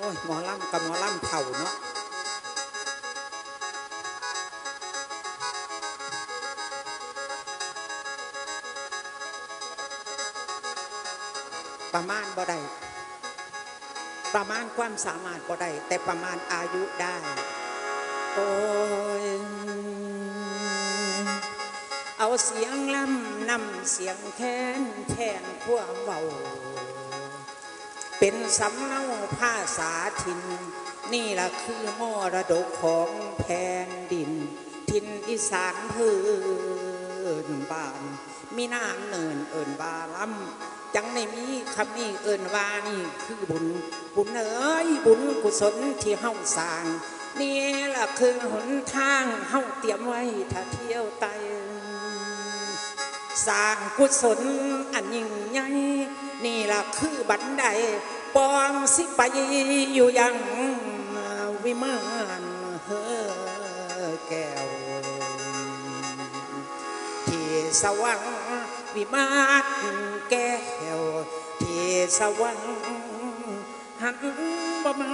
อ้ยหมอลำกับหมอลำเถ่าเนาะประมาณบ่ได้ประมาณความสามารถบ่ได้แต่ประมาณอายุได้โอ้ยเอาเสียงลำนำเสียงแค้นแทนพวกเบาเป็นสำเนาภาษาถิ่นนี่ล่ะคือมรดกของแผ่นดินถิ่นอีสานพื้นบ้านมีน้ำเนินเอิญบาลำจังในมีคำนี้เอิญว่านี่คือบุญเอ๋ยบุญกุศลที่เฮาสร้างนี่ล่ะคือหนทางเฮาเตรียมไว้ถ้าเที่ยวไต่สร้างกุศลอันยิ่งใหญ่นี่ล่ะคือบันไดปองสิไปอยู่ยังวิมานเฮอแก้วที่สวรรค์วิมานแก้วที่สวรรค์หันบ่มา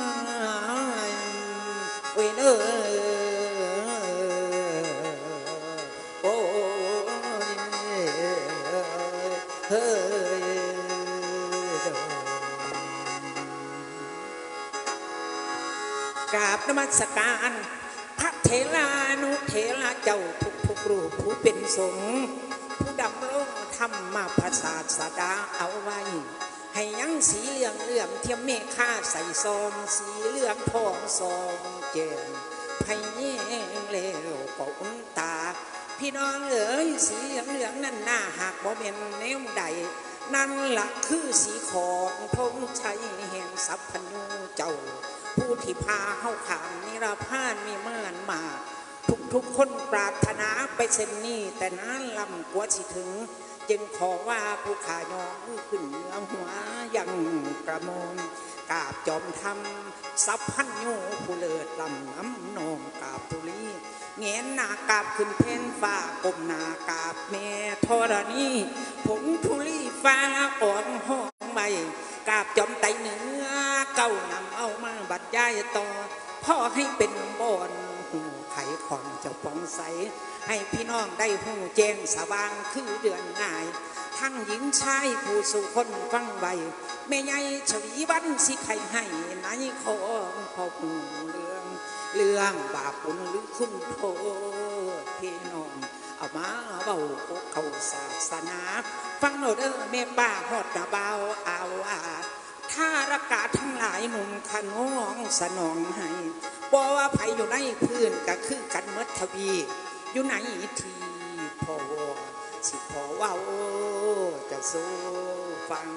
เว้ยเด้อโอ้ยเฮ้ยกราบนมัสการพระเถรานุเถระเจ้าทุกรูปผู้เป็นสงฆ์ผู้ดำรงธรรมศาสดาเอาไว้ให้ยังสีเหลืองเทียมเมฆาใส่ซองสีเหลืองทองซองเจนไผ่เย่เลวก็อุ่นตาพี่น้องเอ๋ยสีเหลืองนั่นหน้าหากบ่เป็นแนวใดนั่นละคือสีของธงชัยแห่งสัพพัญญูเจ้าผู้ที่พาเฮาขามนิรพานมีเมื่อนมาทุกคนปรารถนาไปเช่นนี้แต่นั้นลำกว่าสิถึงจึงขอว่าผู้ขายองขึ้นเหนือหัวยังกระมงกาบจอมทำสัพพัญญูผู้เลิศลำน้ำนองกาบตุลีเงียนหน้ากาบขึ้นเพนฟ้ากลมหน้ากาบแม่ธรณีผงทุลีฟ้าอ่อนห้องใบกาบจอมไตเหนือเก้านำเอามาบัดย้ายต่อพ่อให้เป็นบ่อนหูไขของเจ้าปองใสให้พี่น้องได้หูแจ้งสว่างคือเดือนง่ายทั้งหญิงชายผู้สู่คนฟังใบแม่ใหญ่ฉวีวันสิใครให้ไหนของพ่อผู้เรื่องบาปบุญหรือคุณโทษพี่น้องเอามาเบาเขาศาสนาฟังโนเด้อแม่ป้าฮอดตาเบาเอาถ้ารากาทั้งหลายหนุ่มขนองสนองให้บ่ว่าไผอยู่ในพื้นก็คือกันเมดทวีอยู่ไหนที่พอสิพอว่าจะสู้ฟัง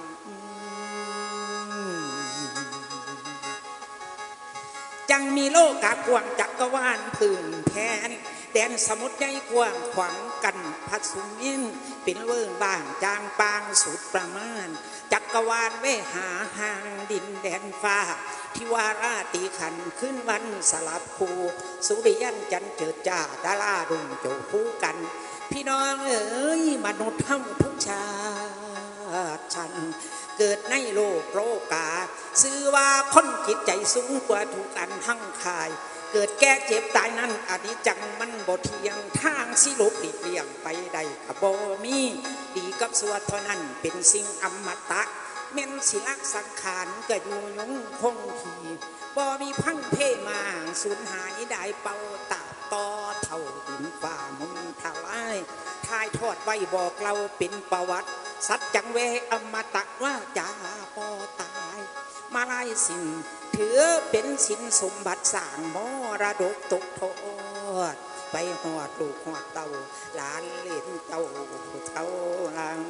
จังมีโลกากว้างจักรวาลพื้นแผ่นแดนสมุทรใหญ่กว้างขวางกันพัดสุมินเป็นเวิร์บ้างจางปางสุดประมาณจักรวาลเวหาห่างดินแดนฟ้าที่วาราตีขันขึ้นวันสลับคู่สุริยันจันเจิดจ้าดาราดุงโจคู่กันพี่น้องเอ๋ยมนุษย์ทั้งทุกชาติฉันเกิดในโลกาชื่อว่าคนจิตใจสูงกว่าทุกอันทั้งขายเกิดแก่เจ็บตายนั้นอนิจจังมันบ่เที่ยงทางสิลบหลีกเลี่ยงไปได้กับบ่มีดีกับสวดเท่านั้นเป็นสิ่งอมตะแม่นสิลักสังขารก็อยู่ยงคงที่บ่มีพังเพมาสูญหายได้เป่าตาต่อเท่าดินฟ้ามุนทลายทายทอดไว้บอกเราเป็นประวัติสัจจังเวอมตะว่าจาปอตายมาลายสินถือเป็นสินสมบัติสร้างมรดกตกทอดไปหอดลูกหอดเต่าหลานเล่นเต่าเท่าลัง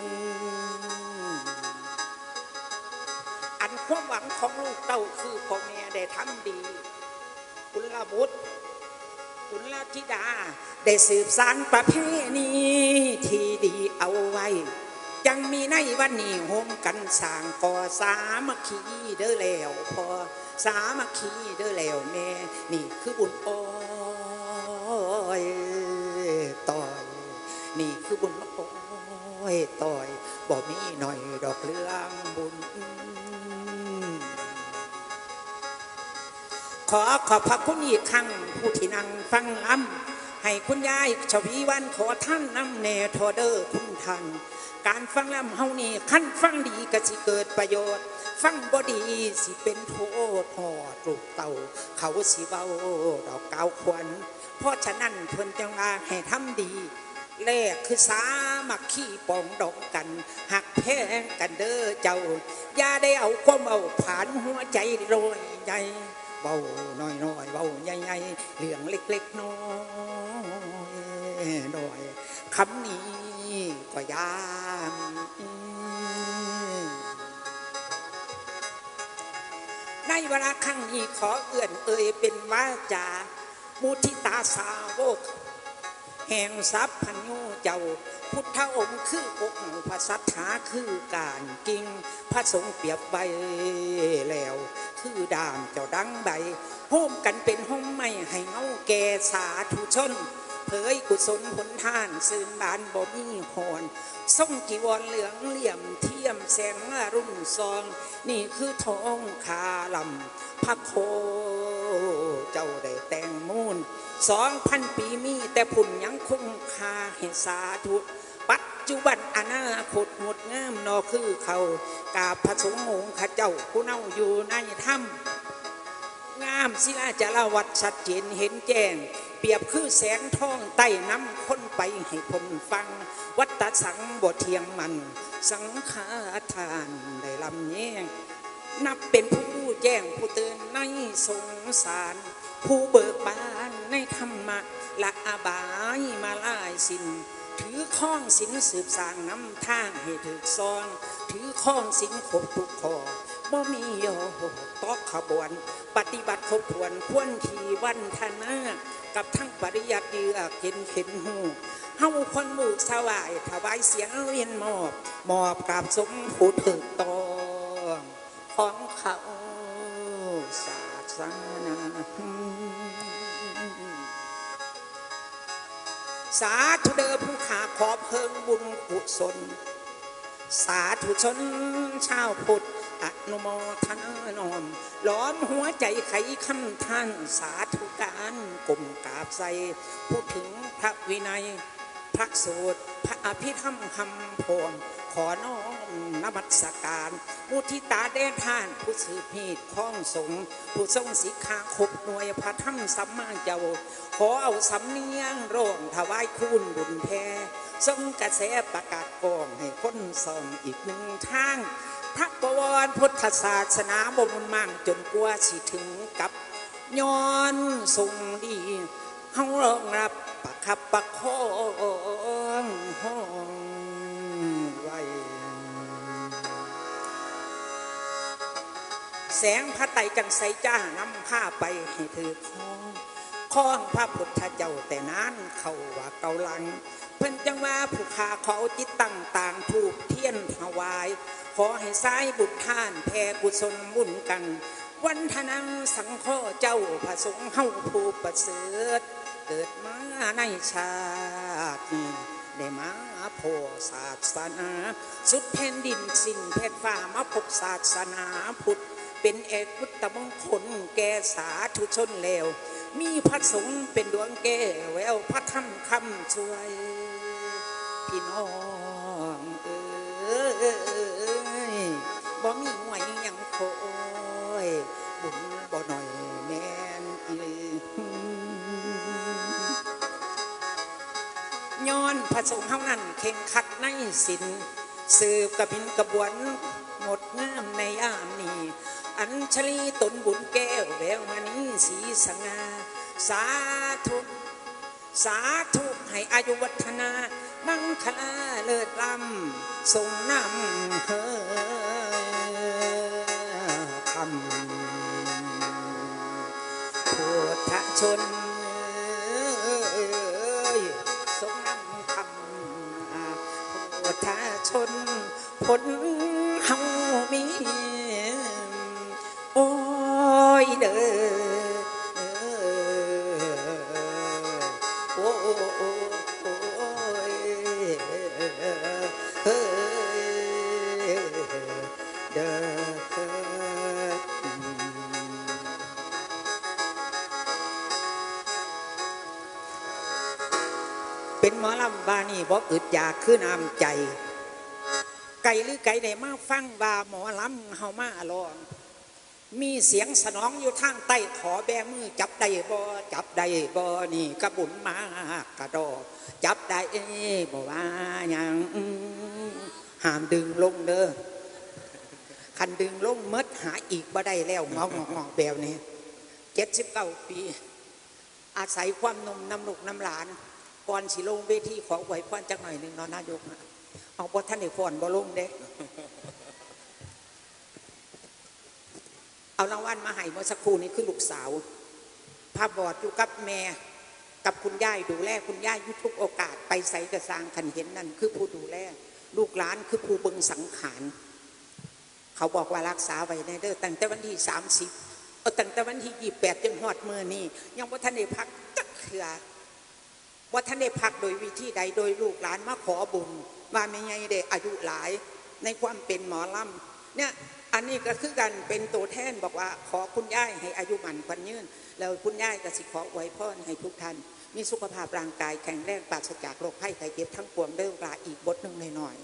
อันความหวังของลูกเต่าคือพ่อแม่ได้ทำดีกุลบุตรกุลธิดาได้สืบสานประเพณีที่ดีเอาไว้ยังมีในวันนี้โฮมกันสร้างก่อสามัคคีเด้อแล้วพอสามัคคีเด้อแล้วแม่นี่คือบุญโอ้ยต่อยนี่คือบุญโอ้ยต่อยบ่มีหน่อยดอกเรื่องบุญขอขอบพระคุณอีกครั้งผู้ที่นั่งฟังล้ำให้คุณยายชวีวันขอท่านนำแน่ทอเดอร์คุณท่านการฟังล้ำเฮานี่ขั้นฟังดีก็สิเกิดประโยชน์ฟังบ่ดีสิเป็นโทษหอดลูกเต่าเขาสิเว้าดอกกาวขวัญเพราะฉะนั้นเพิ่นจังว่าให้ทำดีแรกคือสามัคคีปองดองกันหักแพงกันเด้อเจ้าอย่าได้เอาความเอาผ่านหัวใจโรยใหญ่เบาน้อยน้อยเบาใหญ่ใหญ่เรื่องเล็กๆน้อยคำนี้ก็ยามในเวลาครั้งนี้ขอเอื้อนเอ่ยเป็นวาจามุทิตาสาวกแห่งทรัพย์พันยูเจ้าพุทธองค์คืออกพระสัทธาคือการกิ่งพระสงฆ์เปรียบใบแล้วคือดามเจ้าดังใบโฮมกันเป็นห้องไม่ให้เงาแก่สาธุชนเผยกุศลผลทานสื่นบานบ่มีหอนส่งจีวรเหลืองเหลี่ยมเทียมแสงรุ่งซองนี่คือทองคาลำพระโคเจ้าได้แต่งมูล2,000 ปีมีแต่ผุ่นยังคงคาให้สาธุปัจจุบันอนาคตงดงามนอคือเขากาพระสงฆ์องค์ข้าเจ้าผู้เน่าอยู่ในถ้ำงามศิลาจารวัดชัดเจนเห็นแจ้งเปรียบคือแสงทองใต้น้ำค้นไปให้คนฟังวัตสังบทเทียงมันสังฆาทานได้ลำแยงนับเป็นผู้แจ้งผู้เตือนในสงสารผู้เบิกบานในธรรมะละอาบายมาลายสินถือข้องสินสืบสร้างน้ำทางให้ถึกซองถือข้องสินครบทุกข้อบ่มีโยต่อขบวนปฏิบัติครบถ้วนควรที่วันทนากับทั้งปริยัติเยือกเห็นหูเฮาคนหมู่สวายถวายเสียงเรียนมอบกับสมผู้ถึกต้องของเขาศาสนาสาธุเด้อผู้ขาขอเพิ่งบุญกุศลสาธุชนชาวพุทธอนุโมทนาน้อมล้อมหัวใจไขคำท่านสาธุการกลมกราบใส่พูดถึงพระวินัยพระสูตรพระอภิธรรมคำพรขอน้อมนมัสการมุทิตาแด่ท่านผู้สืบเหตุข้องสงผู้ทรงศิขาครบหน่วยพระธรรมสัมมาเจ้าขอเอาสำเนียงร้องถวายคุณบุญแพ้ทรงกระแสประกาศกองให้คนส่องอีกหนึ่งทางพระบวรพุทธศาสนาบ่มุนมั่งจนกว่าสิถึงกับย้อนทรงดีเฮารองรับประคับประคองห้องไว้แสงพระไตรจังใสจ้านำผ้าไปให้ถือข้องพระพุทธเจ้าแต่นั้นเขาว่าเกาลังเพิ่นจังว่าผู้ขาเขาจิตตั้งต่างถูกเทียนถวายขอให้สายบุญท่านแผ่กุศลบุญกันวันทนังสังฆเจ้าพระสงฆ์เฮาผู้ประเสริฐเกิดมาในชาติได้มาโพศาสนาสุดแผ่นดินสิ้นเพชรฟ้ามาพบศาสนาพุทธเป็นเอกพุทธมงคลแก่สาธุชนแล้วมีพระสงฆ์เป็นดวงแก้วแววพระธรรมคำช่วยพี่น้องบ่มีหวยยังโคยบุญบ่หน่อยแม่นย้อนพระสงฆ์เฮานั้นเข่งขัดในศีลสืบกระพินกระบวนงดงามในยามนี้อัญชลีตนบุญแก้วแววมณีสีสง่าสาธุสาธุให้อายุวัฒนามังคลาเลิศล้ำทรงนำคำพุทธชนทรงนำคำพุทธชนผลเฮามีโอ้ยเด้อโอ้ยเฮ้ยเด้อเป็นหมอลำบานี่บ่อึดอยากคือน้ำใจไก่หรือไก่ได้มาฟังบาหมอลำเฮามาลองมีเสียงสนองอยู่ทางใต้ขอแบมือจับได้บ่จับได้บ่นี่กระบุญมากระดอจับได้บ่ว่ายังห้ามดึงลงเด้อคันดึงลงมดหาอีกบ่ได้แล้วงอกแบบนี้79 ปีอาศัยความนมน้ำลูกน้ำหลานก่อนสิลงเวทีขอไหวพรจักหน่อยหนึ่งนายกเอาบ่ท่านได้ฟ้อนบ่ลงเด้เอารางวัลมาให้เมื่อสักครู่นี้คือลูกสาวภาพบอดอยู่กับแม่กับคุณย่ายดูแลคุณย่ายยุทุกโอกาสไปใส่กระซางขันเห็นนั่นคือผู้ดูแลลูกหลานคือผู้บึงสังขารเขาบอกว่ารักษาไว้ในเด้อตั้งแต่วันที่30ตั้งแต่วันที่28จนฮอดมื้อนี้ยังบ่ทันได้พักจักเทื่อบ่ทันได้พักโดยวิธีใดโดยลูกหลานมาขอบุญว่าแม่ใหญ่ได้อายุหลายในความเป็นหมอลำเนี่ยอันนี้ก็คือกันเป็นตัวแทนบอกว่าขอคุณย่ายให้อายุมันขวัญยืนแล้วคุณย่ายก็สิขออวยพรให้ทุกท่านมีสุขภาพร่างกายแข็งแรงปราศจากโรคภัยไข้เจ็บทั้งปวงเด้อลาอีกบทหนึ่งหน่อย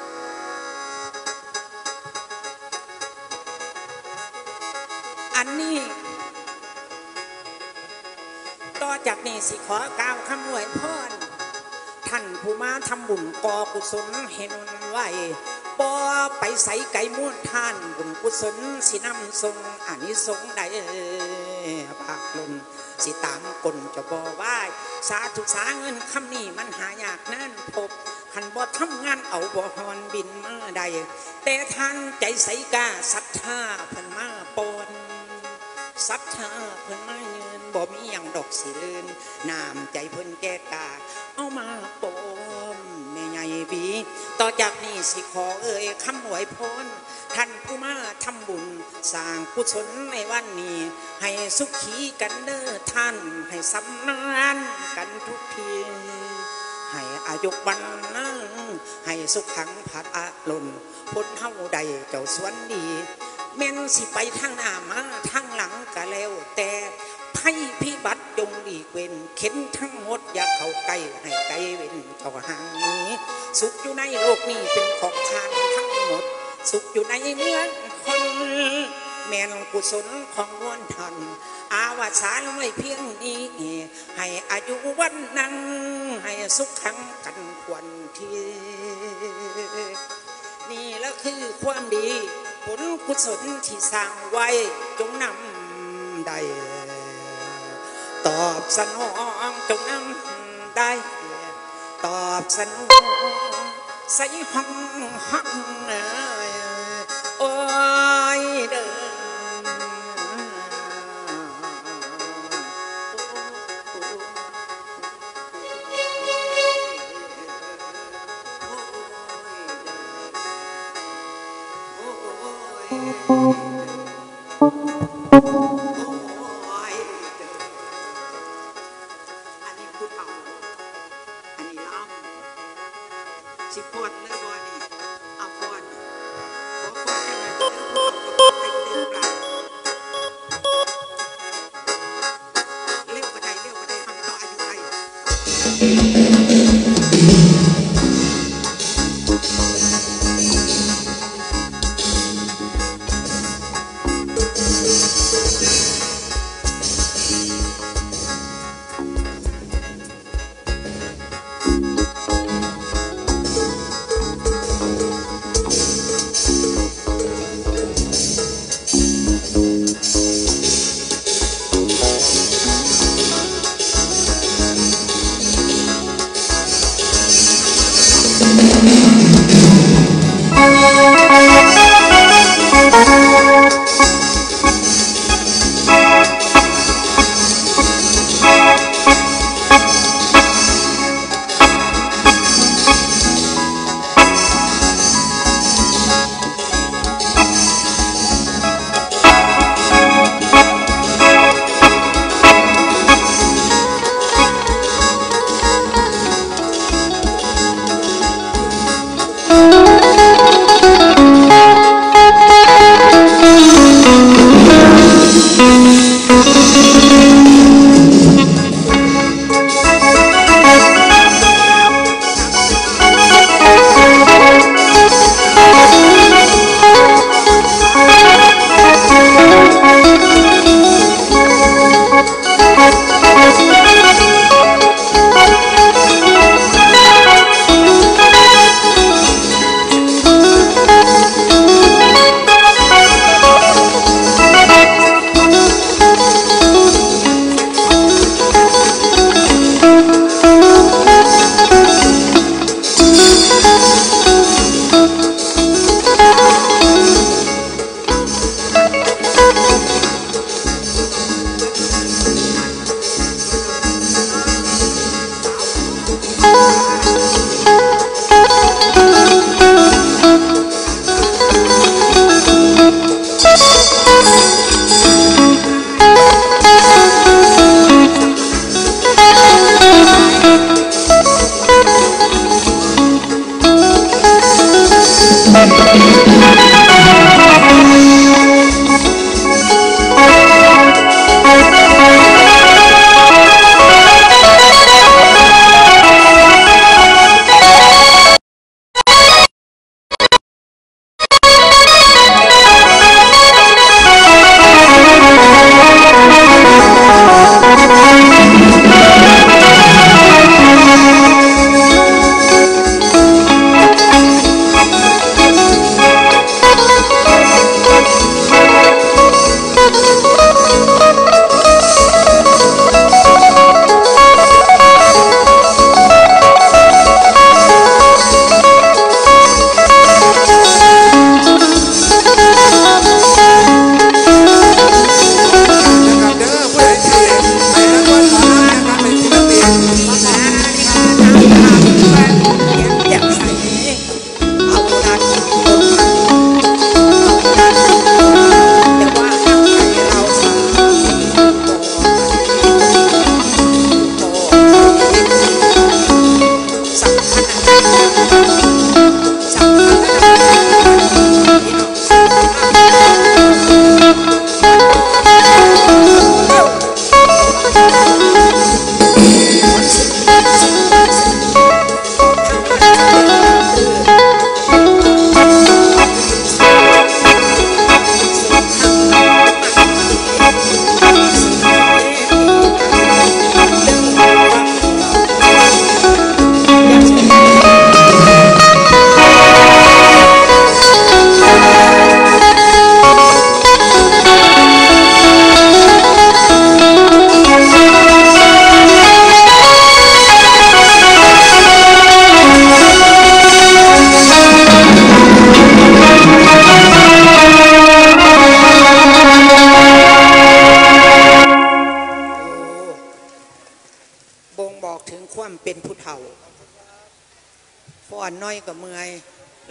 อันนี้ต่อจากนี้สิขอกล่าวคำอวยพรท่านผู้มาทำบุญก่อกุศลเห็นไว้บ่ไปใส่ไก่ม้วนท่านบุญกุศลสินำทรงอานิสงส์ใดภาคลนสิตามกลจะบ่ไหวสาธุสาเงินคำนี้มันหายากนั่นพบขันบ่ทำงานเอาบ่ฮอนบินมาใดแต่ท่านใจใสกาศรัทธาเพิ่นมาปนศรัทธาเพิ่นมายืนบ่มีหยังดอกสิลื่นน้ำใจเพิ่นแก่กาเอามาปมแม่ใหญ่บีต่อจากนี้สิขอคำอวยพรท่านผู้มาทำบุญสร้างกุศลในวันนี้ให้สุขีกันเด้อท่านให้สำนานกันทุกทีให้อายุวันนั้นให้สุขขังผัดอาลนพ้นเฮาใดเจ้าสวนดีแม่นสิไปทางหน้ามาทางหลังก็แล้วแต่ภัยพิบัติจงหลีกเว้นเข็นทั้งหมดอย่าเข้าใกล้ให้ไกลเว้นเจ้าห่างนี้สุขอยู่ในโลกนี้เป็นของทานทั้งหมดสุขอยู่ในเมืองคนแม่นกุศลของล้วนท่านอาวสานไว้เพียงนี้ให้อายุวันนั้นให้สุขขังกันควรทีนี่แหละคือความดีผลกุศลที่สร้างไว้จงนำได้ตอบสนองจงนำได้ตอบสนองใส่ห้องโอ้ยเด้ออันนี้พูดเอาอันนี้ล้ำสิปวดเลยบอนี่เอาปวดขอปวดยังไงเรื่องพูดเอาไปเดินกลางเร็วกว่าใดเร็วกว่าใดทำต่ออายุใด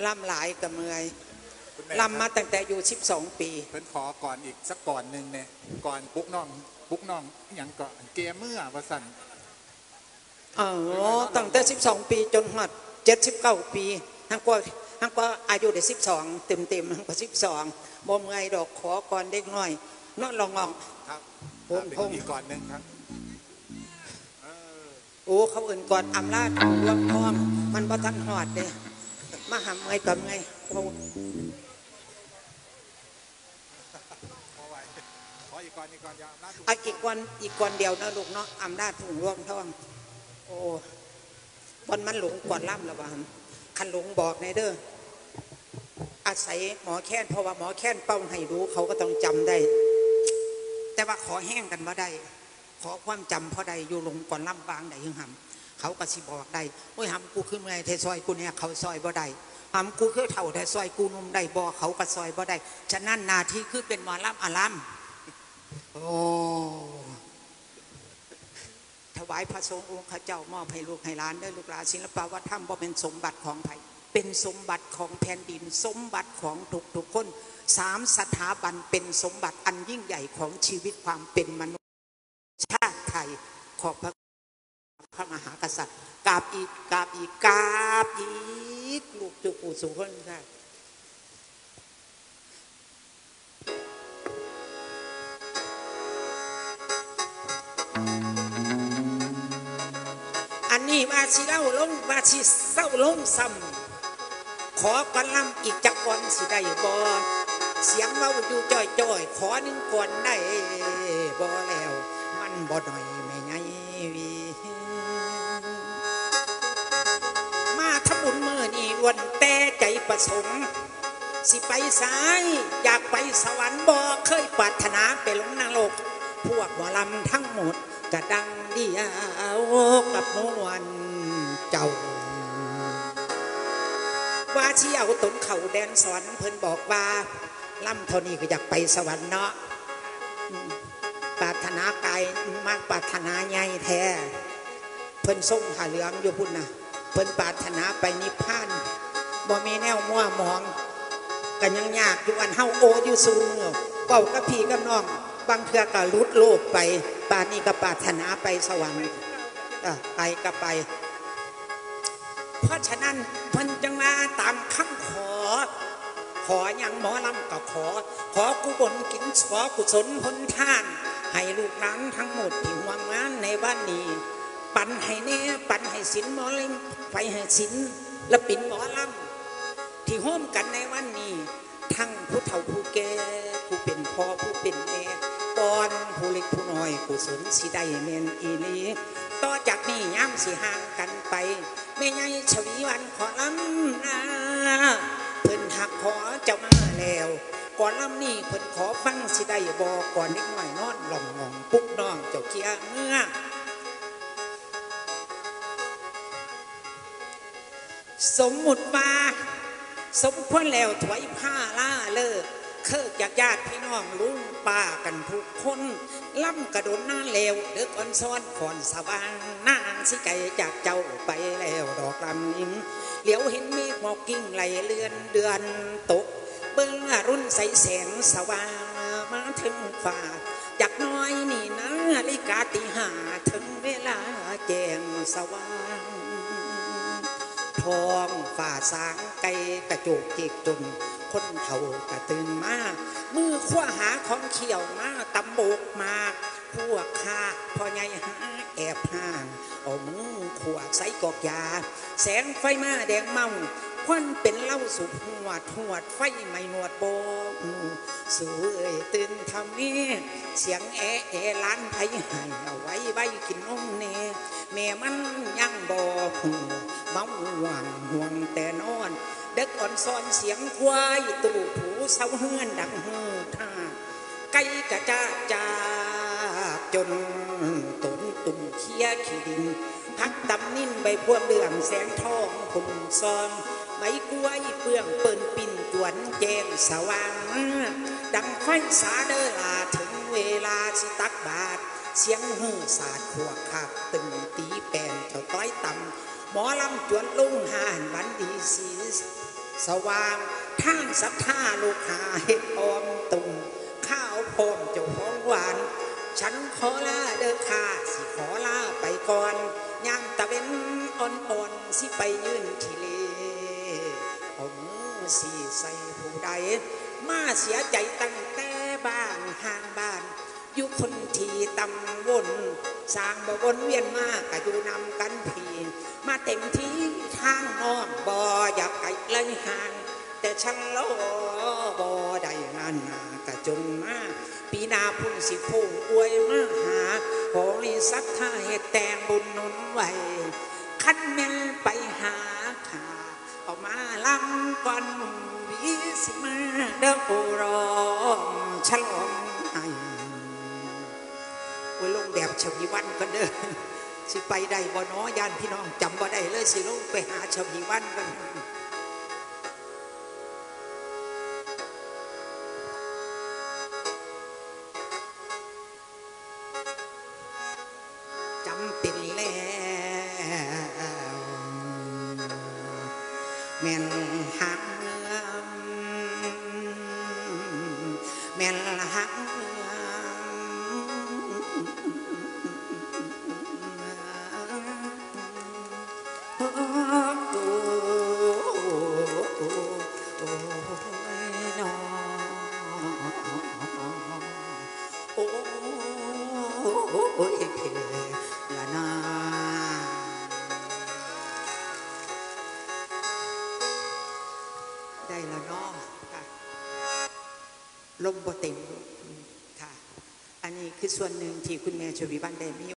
ล่ำหลายกับเมยล่ำมาตั้งแต่อยู่12 ปีเพิ่นขอก่อนอีกสักก่อนหนึ่งเนี่ยก่อนปุ๊กน้องอย่างก่อนเกมเมื่อวสันตั้งแต่12 ปีจนหมด79 ปีทั้งก็อายุได้12เต็มทั้งก็12บ่เมื่อยดอกขอก่อนเด็กน้อยนอนลองงครับพงอีกก่อนหนึ่งครับโอ้เขาอื่นก่อนอำลาดรวมพร้อมมันบ่ทันหอดเด้มาหำไงกับไงขออีกก่อนอย่าอำนาจอีกก่อนเดียวนะลูกเนาะอำนาจถุงร่วงท่องโอ้บนมันหลงก่อนล่ำละบ้านคันหลงบอกในเด้ออาศัยหมอแค้นเพราะว่าหมอแค้นเป้าให้รู้เขาก็ต้องจำได้แต่ว่าขอแห้งกันมาได้ขอความจำเพราะใดอยู่ลงก่อนล่ำบางใดยังหำเขาก็สิบอกได้โอ้ยหำกูขึ้นเมื่อไทซอยกูเนี่ยเขาซอยบ่ได้หำกูคือเท่าแต่ซอยกูนุ่มได้บ่เขาก็ซอยบ่ได้ฉะนั้นนาที่คือเป็นหมอล่ำอาลัมโอ้ถวายพระสงฆ์องค์ข้าเจ้ามอบให้ลูกให้หลานได้ลูกหลานศิลปวัฒนธรรมบ่เป็นสมบัติของไทยเป็นสมบัติของแผ่นดินสมบัติของทุกคน3 สถาบันเป็นสมบัติอันยิ่งใหญ่ของชีวิตความเป็นมนุษย์ชาติไทยขอบพระมหากษัตริย์กราบอีกลูกจุกปู่สุขคนค่ะอันนี้ว่าสิเล่าลงว่าสิเศร้าลงซ้ำขอก่อนล่ำอีกจักก่อนสิได้บ่เสียงเว้าอยู่จ้อยขอหนึ่งก่อนได้บ่แล้วมันบ่หน่อยไม่ไงวีมาทำบุญมื้อนี้ล้วนแต่ใจประสงค์สิไปสายอยากไปสวรรค์บ่เคยปรารถนาไปลงนรกพวกหมอลำทั้งหมดกระดังเดียวกับนวลเจ้าว่าเชี่ยวตนเข่าแดนสวรรค์เพิ่นบอกว่าล่ำเท่านี้ก็อยากไปสวรรค์เนาะปรารถนากายมากปรารถนาใหญ่แท้เพิ่นส่งผ้าเหลืองอยู่พุ่นนะเพิ่นปรารถนาไปนิพพานบ่มีแนวมั่วมองกันยังยากอยู่อันเฮาโออยู่สูงเป่ากับพี่กับน้องบางเทื่อก็ลุดโลกไปป่านนี้ก็ปรารถนาไปสวรรค์ไปก็ไปเพราะฉะนั้นเพิ่นจังมาตามคำขออย่างหมอลำก็ขอกุศลกินขอกุศลผลทานให้ลูกหลานทั้งหมดที่ห่วงงานในบ้านนี้ปันให้แน่ปันให้ศิลหมอลำไปให้ศิลและปิ่นหมอลำที่ห้อมกันในวันนี้ทั้งผู้เฒ่าผู้แก่ผู้เป็นพ่อผู้เป็นแม่ก่อนผู้เล็กผู้น้อยกุศลสิได้เมนอีลีต่อจากนี้ย้ำสิห่างกันไปไม่ไงชวีวันขอลำนาเพิ่นหักขอเจ้ามาแล้วก่อนลำนี้เพิ่นขอฟังสิได้บอกก่อนนิดหน่อยนอนหล่องงองปุ๊กน้องเจ้าเกียเมื่อสมมุติว่าสมควรแล้วถวายผ้าล่าเลิกเคิกจากญาติพี่น้องลุงป้ากันทุกคนล่ำกระโดดหน้าเลวเด็กอ่อนซ้อนก่อนสว่างนางสิไก่จากเจ้าไปแล้วดอกลำยิ้มเหลียวเห็นเมฆหมอกกิ่งไหลเลือนเดือนตกเบื้องรุ่นใสแสงสว่างมาถึงฝ่าจากน้อยนี่นะลิกาตีห้าถึงเวลาแจ้งสว่างทองฝ่าสางไก่กระโจกเจกจนคนเฒ่ากระตื่นมามือคว้าหาของเขียวมาตำบกมาพวกข้าพ่อใหญ่หาแอบห่างเอามือขวดใส่กอกยาแสงไฟมาแดงเมาควันเป็นเหล้าสุกหวดไฟไม่หนวดโบสวยตื่นทำนี้เสียงล้านไผ่ให้เอาไว้กินนมเน่แม่มันยังบอกเมาห่วงแต่นอนเด็กอ่อนซ้อนเสียงควายตู่ผูเศร้าเฮือนดังฮือท่าไก่กระจ้าจนตุนตุ่มเคี้ยขี้ดินพักตำนิ่นใบพวงเดือมแสงทองคุณซอนใบกล้วยเปลืองเปิ่นปิ่นจวนแจ้งสว่างดังไฟสาเดลาถึงเวลาสิตักบาทเสียงฮือสาดขวกขับตึงตีแปนเจ้าต้อยต่ำหมอลำจวนลุงหานวันดีสีสว่างทางศรัทธาลูกหาเห็ดออมตุ่มข้าวพร้อมเจ้าของหวานฉันขอลาเด้อค่ะสิขอลาไปก่อนยามตะเว้นอ่อนๆสิไปยืนที่เลเอามือสีใส่ผู้ใดมาเสียใจตั้งแต่บ้านห่างบ้านอยู่คนที่ตำวนสร้างบ่วนเวียนมากก็อยู่นำกันพีมาเต็มที่ทางน้องบ่อยากไกลเลยห่างแต่ฉันรอบ่ได้งานหนากะจนมาปีหน้าพุ่นสิพุ่งอวยมาหาขอให้ศรัทธาให้แต่งบุญหนุนไว้คันแม่นไปหาขาเอามาลำก่อนวิสิมาเด้อโอรอมฉลองให้ไว้ลงแบบชวีวันกันเด้อสิไปได้บ่น้อยานพี่น้องจำบ่ได้เลยสิลงไปหาชวีวันกันจำเป็นแล้วแม่นหักแม่นหักโอ้ยละนาได้แล้วเนาะค่ะลมบ่เต็มค่ะอันนี้คือส่วนหนึ่งที่คุณแม่ชวีวันได้มี